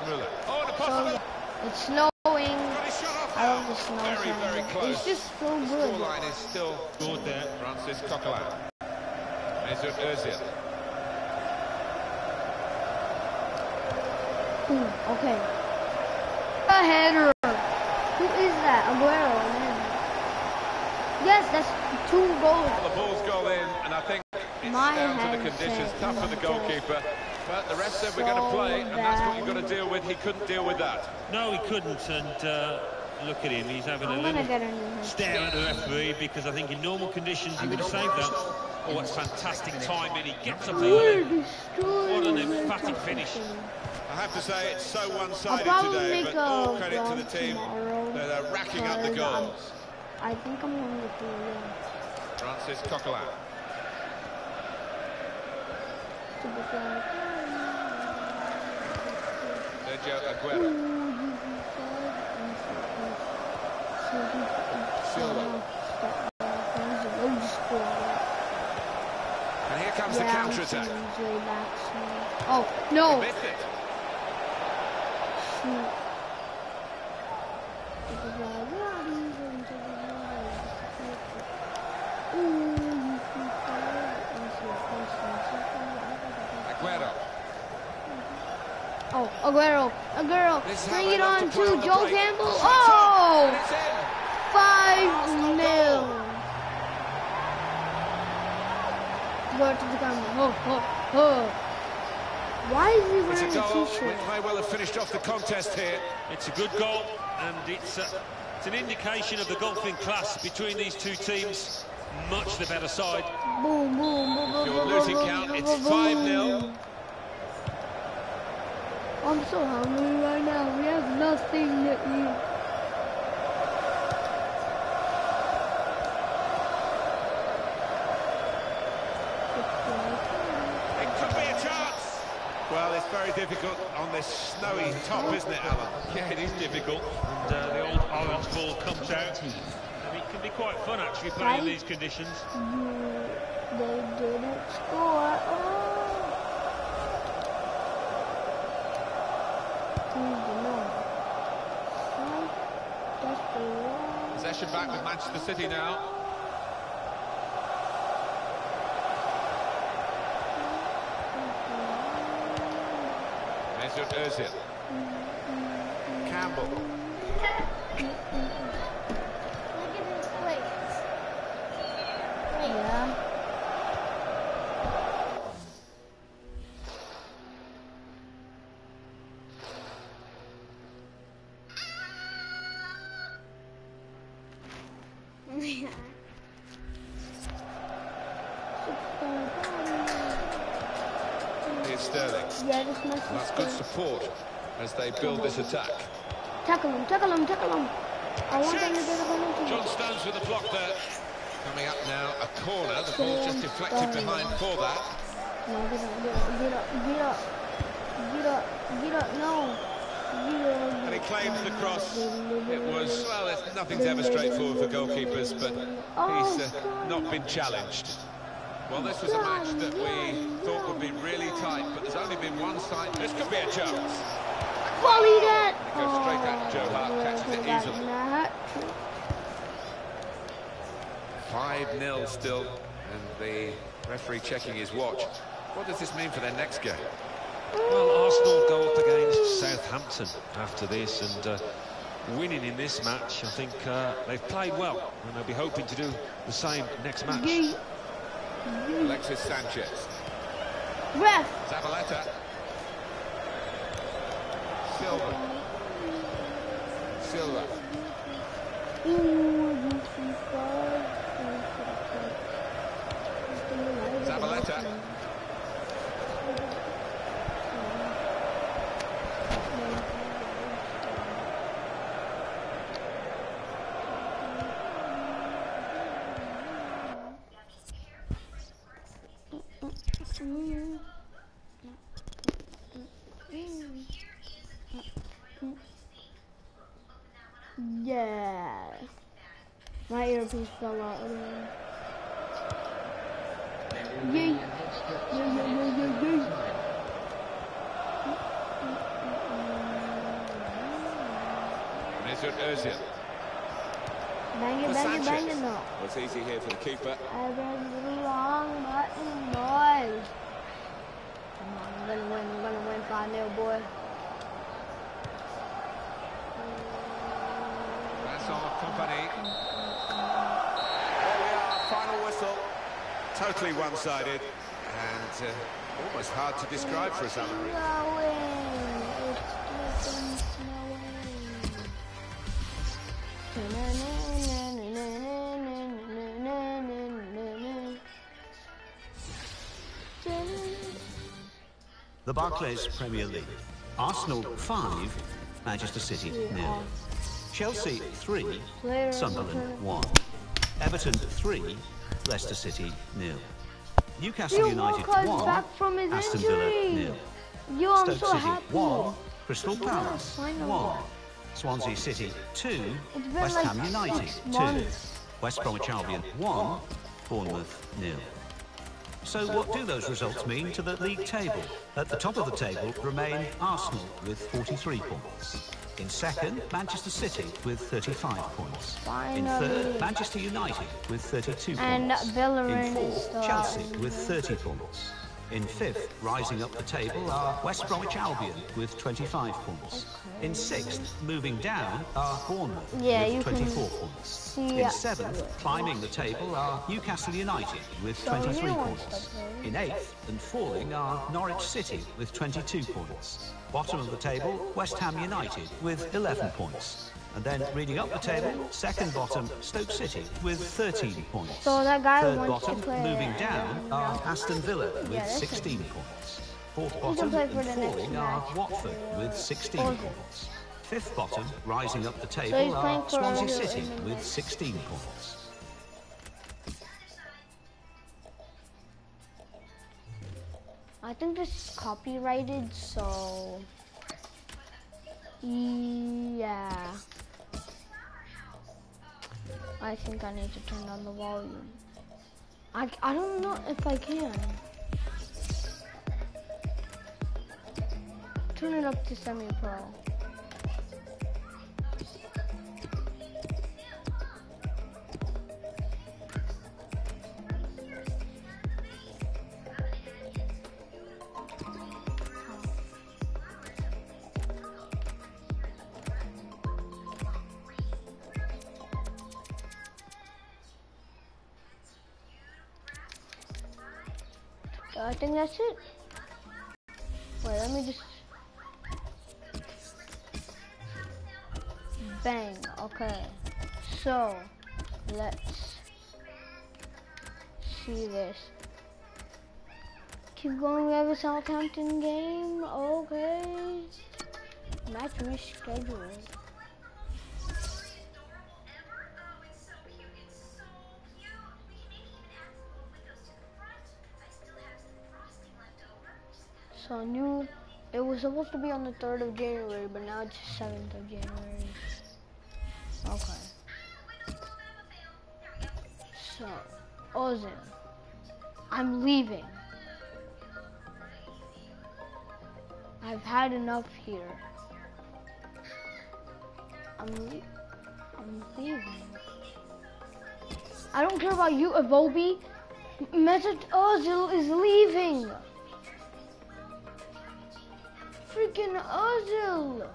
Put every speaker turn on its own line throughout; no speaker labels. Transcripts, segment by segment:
Müller. Oh, and a
So,
possible.
yeah, it's snowing. I love the snow.
Very close.
It's just so
The
good.
scoreline is still good there. Francis Coquelin. Mesut Özil.
Okay. A header. Who is that? Aguero. Yes, that's 2 goals.
Well, the ball's gone in, and I think it's down to the conditions. Tough for the goalkeeper. But the rest said we're going to play, and that's what you've got to deal with. He couldn't deal with that.
No, he couldn't, and look at him. He's having a little stare at the referee, because I think in normal conditions he would have saved that. Oh, it's fantastic timing. He gets up early. What an emphatic finish.
I have to say, it's so one-sided today, but all credit to the team. They're racking up the goals.
I think I'm going to do it.
Francis Coquelin. Sergio Aguero. Silva. And here comes the counter-attack.
Oh, no.
Missed it. Aguero.
Oh, Aguero. Bring it on to Joel Campbell. Oh! 5-0. Go to the camera. Why is he wearing a t-shirt?
Which may well have finished off the contest here.
It's a good goal, and it's an indication of the golfing class between these two teams. Much the better side.
Boom, boom, boom, boom.
Your losing count, it's 5-0.
I'm so hungry right now. We have nothing to eat.
It could be a chance. Well, it's very difficult on this snowy top, isn't it, Alan?
Yeah, it is difficult, and the old orange ball comes out. And it can be quite fun, actually, playing in these conditions.
They didn't score.
Possession back with Manchester City now. Mesut Özil. Campbell.
Look at this place. Yeah.
Here's Sterling.
Yeah, this must be
That's good support as they build this attack.
Tackle him. I want them to get a penalty.
John Stones with the block there. Coming up now, a corner. The ball's just deflected behind for that.
No, get up, no.
And he claims the cross. It was, well, there's nothing's ever straightforward for goalkeepers, but he's not been challenged. Well, this was a match that we thought would be really tight, but there's only been one side. This could be a chance.
Volley that!
He goes straight back to Joe Hart, catches it easily. 5-0 still, and the referee checking his watch. What does this mean for their next game?
Well, Arsenal go up against Southampton after this, and winning in this match, I think they've played well, and they'll be hoping to do the same next match.
Alexis Sanchez.
Ref!
Zabaleta. Silva. Zabaleta.
Yeah. My earpiece fell out. Yay. Yay.
Mesut Ozil.
Bang it, bang it, bang it, no.
Well, it's easy here for the keeper.
I press the wrong button, boys. Come on, I'm gonna win 5-0, boy.
Vincent Kompany. There we are, final whistle. Totally one-sided and almost hard to describe for a submarine.
The Barclays Premier League. Arsenal 5, Manchester City 0. Chelsea 3, Sunderland 1. Everton 3, Leicester City 0. Newcastle United 1, Aston Villa 0. Stoke City 1, Crystal Palace 1. Swansea City 2, West Ham United 2. West Bromwich Albion 1, Bournemouth 0. So what do those results mean to the league table? At the top of the table remain Arsenal with 43 points. In second, Manchester City with 35 points. In third, Manchester United with 32 points. In fourth, Chelsea with 30 points. In fifth, rising up the table, are West Bromwich Albion with 25 points. In sixth, moving down, are Bournemouth with 24 points. In seventh, climbing the table, are Newcastle United with 23 points. In eighth and falling are Norwich City with 22 points. Bottom of the table, West Ham United with 11 points. And then reading up the table, second bottom, Stoke City with 13 points.
So that guy
third
wants
bottom,
to play
moving down, are Aston Villa with 16 points. Fourth bottom and falling are Watford with 16 points. Fifth bottom, rising up the table, are Swansea City with 16 points.
I think this is copyrighted, so yeah. I think I need to turn down the volume. I don't know if I can. Turn it up to semi-pro. I think that's it. Wait, let me just... Bang, okay. So, let's see this. Keep going, we have a Southampton game, okay. Match rescheduled. So it was supposed to be on the 3rd of January, but now it's 7th of January. Okay. So, Ozil, I'm leaving. I've had enough here. I'm leaving. I don't care about you, Iwobi. Mesut Ozil is leaving. Freaking Ozil!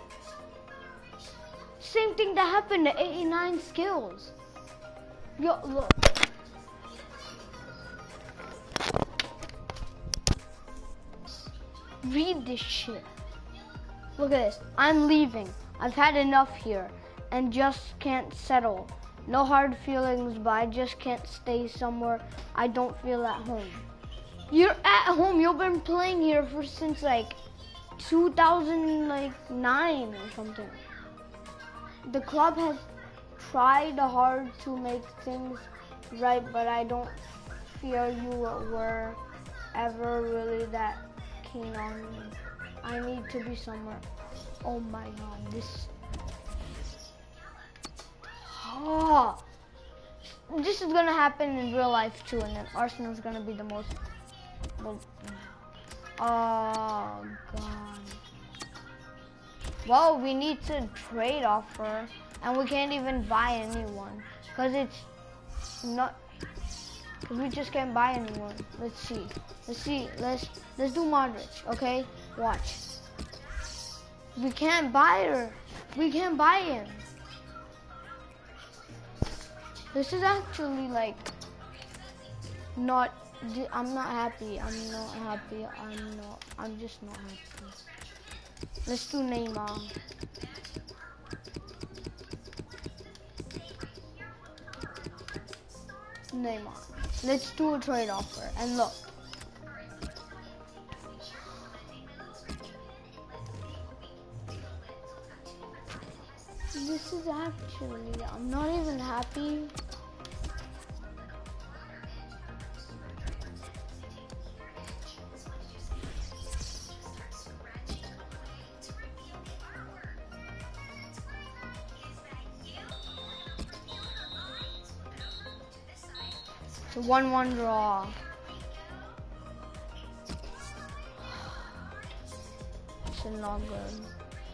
Same thing that happened to 89 skills. Yo, look. Read this shit. Look at this. I'm leaving. I've had enough here and just can't settle. No hard feelings, but I just can't stay somewhere I don't feel at home. You're at home. You've been playing here since like 2009 or something. The club has tried hard to make things right, but I don't feel you were ever really that keen on me. I need to be somewhere. Oh my god, this... Oh, this is gonna happen in real life too, and then Arsenal's gonna be the most... Well, oh god. Well, we need to trade offer, and we can't even buy anyone because it's not. Cause we just can't buy anyone. Let's see. Let's do Modric. Okay, watch. We can't buy her. We can't buy him. This is actually like not. I'm not happy. I'm not happy. I'm just not happy. Let's do Neymar. Neymar. Let's do a trade offer. And look. This is actually, I'm not even happy. It's a 1-1 draw. It's not good.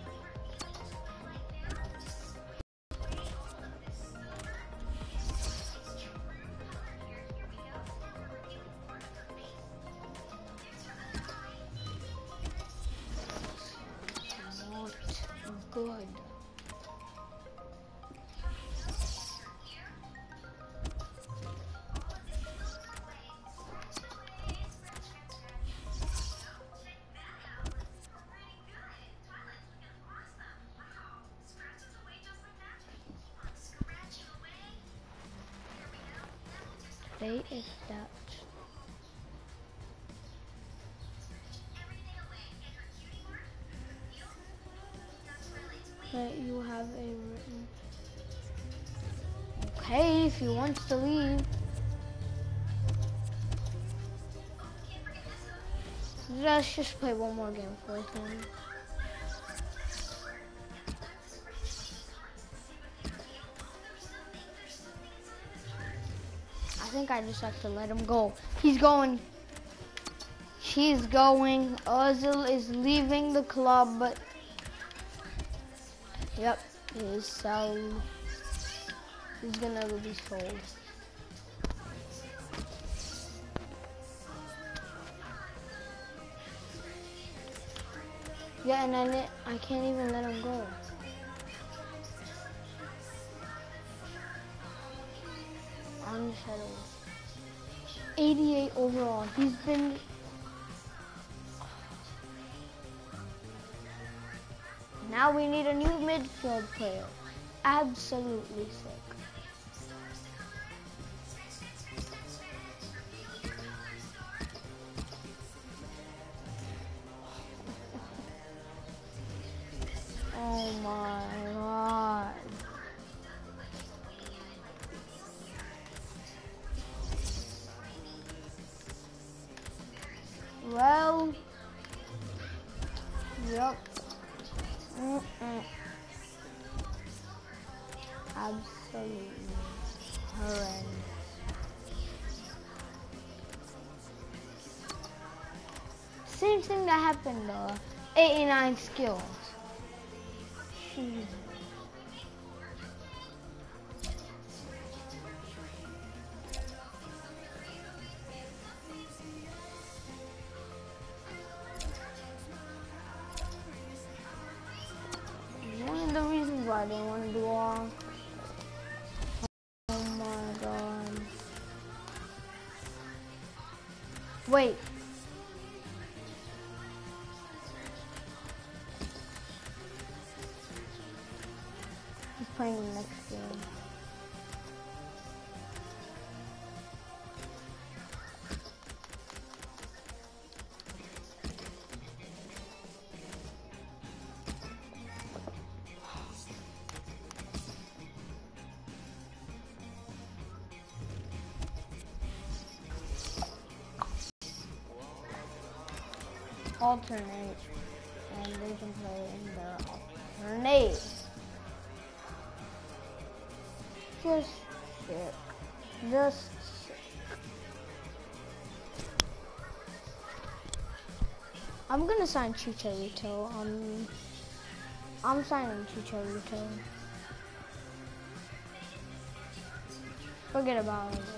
Not good. They is that. That you have a written. Okay, if he wants to leave. Let's just play one more game for him. I think I just have to let him go. He's going. He's going. Ozil is leaving the club, but yep, he's sold. He's gonna be sold. Yeah, and then I can't even let him go. Unsettled. 88 overall. He's been. Now we need a new midfield player. Absolutely sick. Oh my God. Well, yep. Absolutely horrendous. Same thing that happened though. 89 skills. Jeez. One of the reasons why I didn't want to do all. Oh my God. Wait. He's playing the next game. Alternate, and they can play in the alternate. Just sick. Just sick. I'm gonna sign Chicharito. I'm signing Chicharito. Forget about it.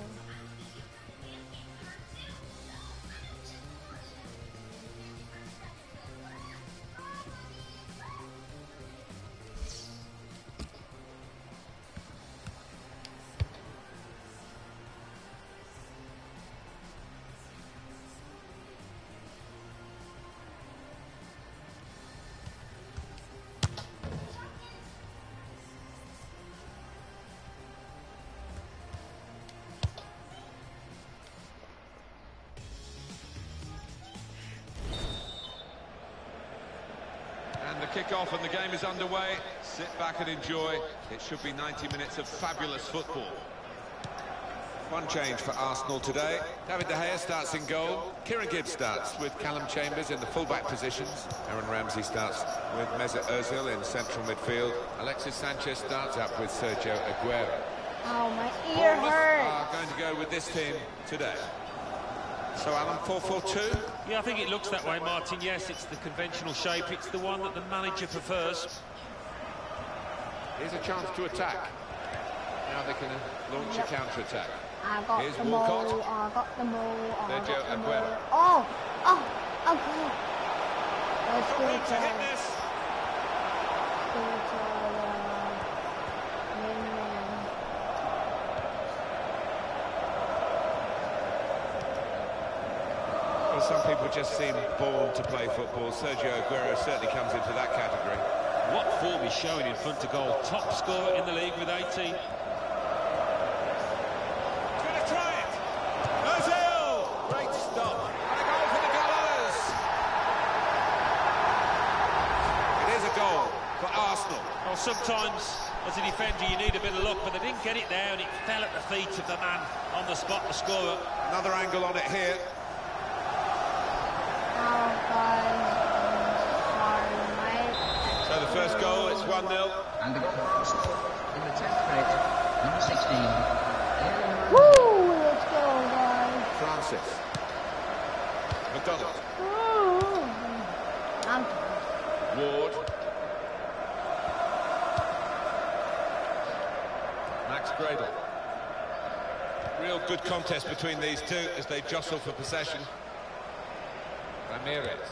Kick-off and the game is underway. Sit back and enjoy. It should be 90 minutes of fabulous football. One change for Arsenal today. David De Gea starts in goal. Kieran Gibbs starts with Callum Chambers in the full-back positions. Aaron Ramsey starts with Mesut Ozil in central midfield. Alexis Sanchez starts up with Sergio Aguero.
Oh, my ear hurts.
Are going to go with this team today. So, Alan, 4-4-2?
Yeah, I think it looks that way, Martin. Yes, it's the conventional shape. It's the one that the manager prefers.
Here's a chance to attack. Now they can launch a counter-attack.
I got
Here's
the
Walcott.
ball, I got the ball,
Sergio Aguero.
Oh, okay. Let's go
to hit this. Some people just seem born to play football. Sergio Aguero certainly comes into that category.
What form he's showing in front of goal. Top scorer in the league with 18.
He's going to try it. Ozil! Great stop. And a goal for the Gunners. It is a goal for Arsenal.
Well, sometimes, as a defender, you need a bit of luck, but they didn't get it there, and it fell at the feet of the man on the spot, the scorer.
Another angle on it here. So the first goal, it's 1-0.
And the goal for Arsenal in the 10th minute, number 16.
Woo! Let's go, guys.
Francis. McDonald.
I'm
Ward. Max Gradle. Real good contest between these two as they jostle for possession. Ramirez.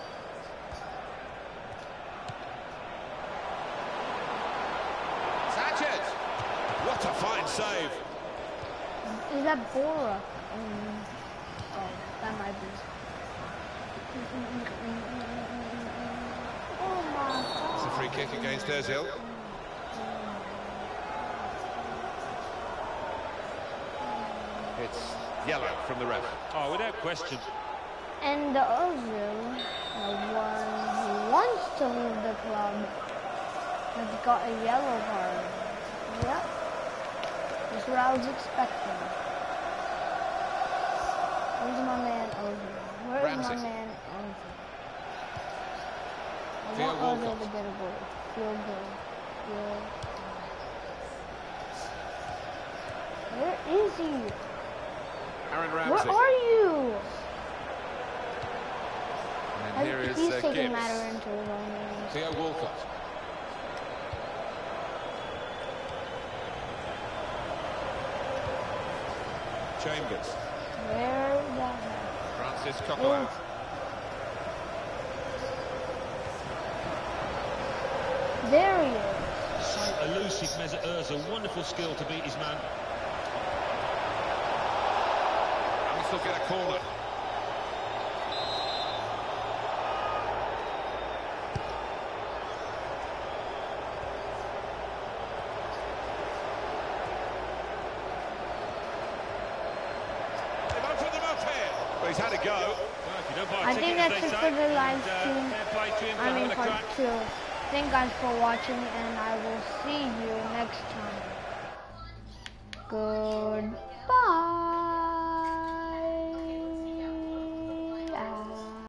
Sanchez. What a fine save.
Is that Bora? Oh, that might be. Oh my God.
It's a free kick against Ozil. It's yellow from the ref.
Oh, without question.
And the Ozil, the one who wants to leave the club, has got a yellow card. Yep. That's what I was expecting. Where's my man Ozil? Where's
Ramsey.
my man Ozil? I
Theo
want Ozil
Walcott.
to get a goal. Field goal. Where is he?
Aaron Ramsey.
Where are you?
And here is
He's taking
Gibbs.
matter into his own hands.
Theo Walcott. Chambers.
Where the heck?
Francis Coquelin.
There he is.
So elusive, Mesut Ozil. Wonderful skill to beat his man.
And we still get a corner. They've opened them up here. But he's had a go.
Well, if you don't buy a
I
ticket,
think
as
that's
they
it
say,
for the live
and,
stream.
fair play to him for
I mean,
having a
part
crack.
2. Thank you guys for watching, and I will see you next time. Goodbye.